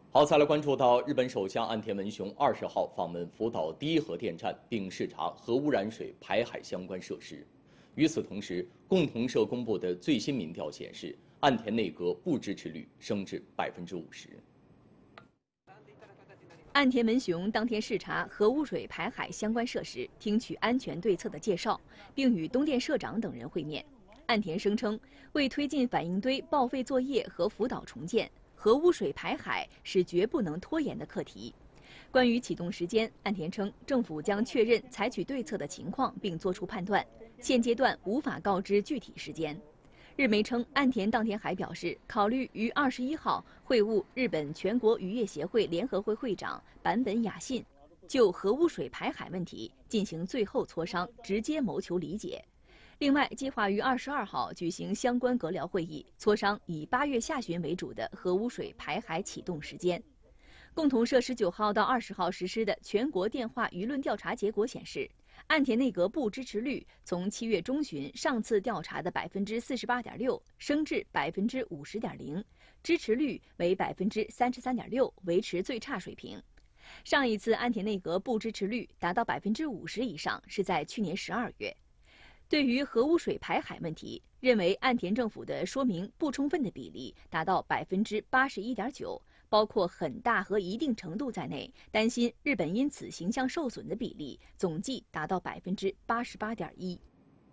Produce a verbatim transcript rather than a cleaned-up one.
好，再来关注到日本首相岸田文雄二十号访问福岛第一核电站，并视察核污染水排海相关设施。与此同时，共同社公布的最新民调显示，岸田内阁不支持率升至百分之五十。 岸田文雄当天视察核污水排海相关设施，听取安全对策的介绍，并与东电社长等人会面。岸田声称，为推进反应堆报废作业和福岛重建，核污水排海是绝不能拖延的课题。关于启动时间，岸田称，政府将确认采取对策的情况，并作出判断，现阶段无法告知具体时间。日媒称，岸田当天还表示，考虑于二十一号会晤日本全国渔业协会联合会会长坂本雅信，就核污水排海问题进行最后磋商，直接谋求理解。另外，计划于二十二号举行相关阁僚会议，磋商以八月下旬为主的核污水排海启动时间。共同社十九号到二十号实施的全国电话舆论调查结果显示，岸田内阁不支持率从七月中旬上次调查的百分之四十八点六升至百分之五十点零，支持率为百分之三十三点六，维持最差水平。上一次岸田内阁不支持率达到百分之五十以上是在去年十二月。对于核污水排海问题，认为岸田政府的说明不充分的比例达到百分之八十一点九，包括很大和一定程度在内，担心日本因此形象受损的比例总计达到百分之八十八点一。